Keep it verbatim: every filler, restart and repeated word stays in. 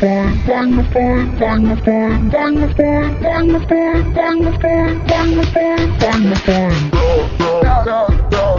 floor, down the floor, down the floor, down the floor, down the floor, down the floor, down the floor, down the floor, down the floor.